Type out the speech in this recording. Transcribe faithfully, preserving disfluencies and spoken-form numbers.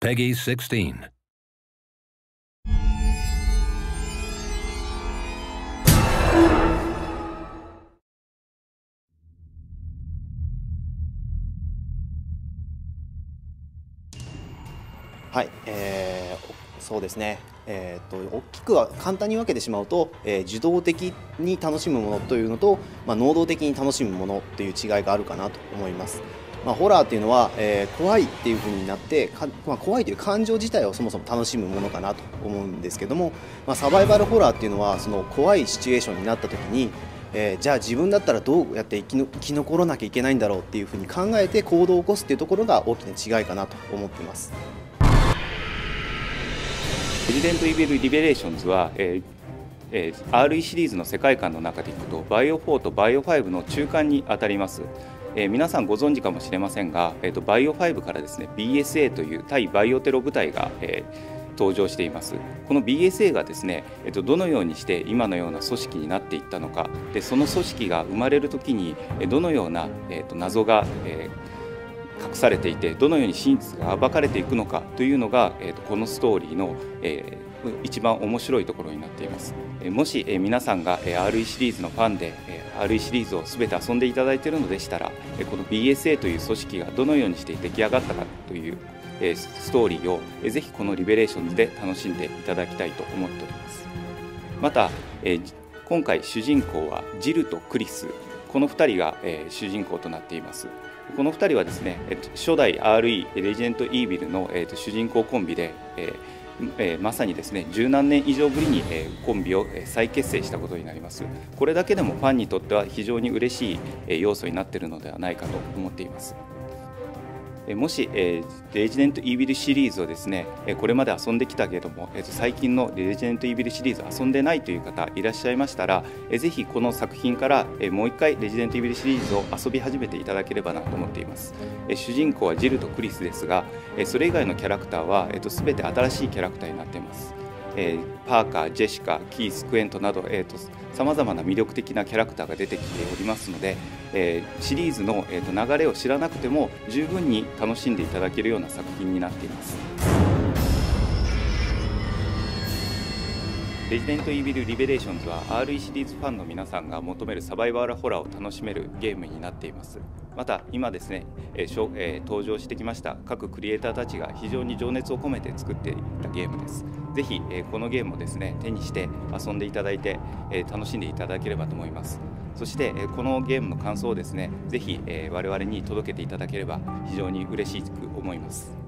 Peggy sixteen. はい、えー、そうですね、えー、と大きくは簡単に分けてしまうと、えー、受動的に楽しむものというのと、まあ、能動的に楽しむものという違いがあるかなと思います。まあ、ホラーっていうのは、えー、怖いっていう風になってか、まあ、怖いという感情自体をそもそも楽しむものかなと思うんですけども、まあ、サバイバルホラーっていうのはその怖いシチュエーションになった時に、えー、じゃあ自分だったらどうやって生きの生き残らなきゃいけないんだろうっていう風に考えて行動を起こすっていうところが大きな違いかなと思っています。 レジデント・イービル・リベレーションズは、えーえー、アールイー シリーズの世界観の中でいくとバイオフォーとバイオファイブの中間にあたります。えー、皆さんご存知かもしれませんが、えー、とバイオファイブからですね ビーエスエー という対バイオテロ部隊が、えー、登場しています。この ビーエスエー がですね、えー、とどのようにして今のような組織になっていったのか、でその組織が生まれるときにどのような、えー、と謎が、えー、隠されていて、どのように真実が暴かれていくのかというのが、えー、とこのストーリーの、えー一番面白いところになっています。もし皆さんが アールイー シリーズのファンで アールイー シリーズを全て遊んでいただいているのでしたら、この ビーエスエー という組織がどのようにして出来上がったかというストーリーをぜひこのリベレーションズで楽しんでいただきたいと思っております。また今回主人公はジルとクリス、このふたりが主人公となっています。このふたりはですね、初代 アールイー レジデント・イービルの主人公コンビで、えー、まさにですね十何年以上ぶりに、えー、コンビを再結成したことになります。これだけでもファンにとっては非常に嬉しい、えー、要素になっているのではないかと思っています。えー、もし、えー、レジデント・イービルシリーズをですね、えー、これまで遊んできたけれども、えー、と最近のレジデント・イービルシリーズを遊んでないという方いらっしゃいましたら、えー、ぜひこの作品から、えー、もう一回レジデント・イービルシリーズを遊び始めていただければなと思っています。えー、主人公はジルとクリスですが、えー、それ以外のキャラクターは、えー、と全て新しいキャラクターになっています。えー、パーカー、ジェシカ、キース、クエントなどさまざまな魅力的なキャラクターが出てきておりますので、えー、シリーズの、えー、と流れを知らなくても十分に楽しんでいただけるような作品になっています。レジデント・イービル・リベレーションズは アールイー シリーズファンの皆さんが求めるサバイバルホラーを楽しめるゲームになっています。また今ですね、えーえー、登場してきました各クリエイターたちが非常に情熱を込めて作っていったゲームです。ぜひ、えー、このゲームをですね手にして遊んでいただいて、えー、楽しんでいただければと思います。そして、えー、このゲームの感想をですねぜひ、えー、我々に届けていただければ非常に嬉しく思います。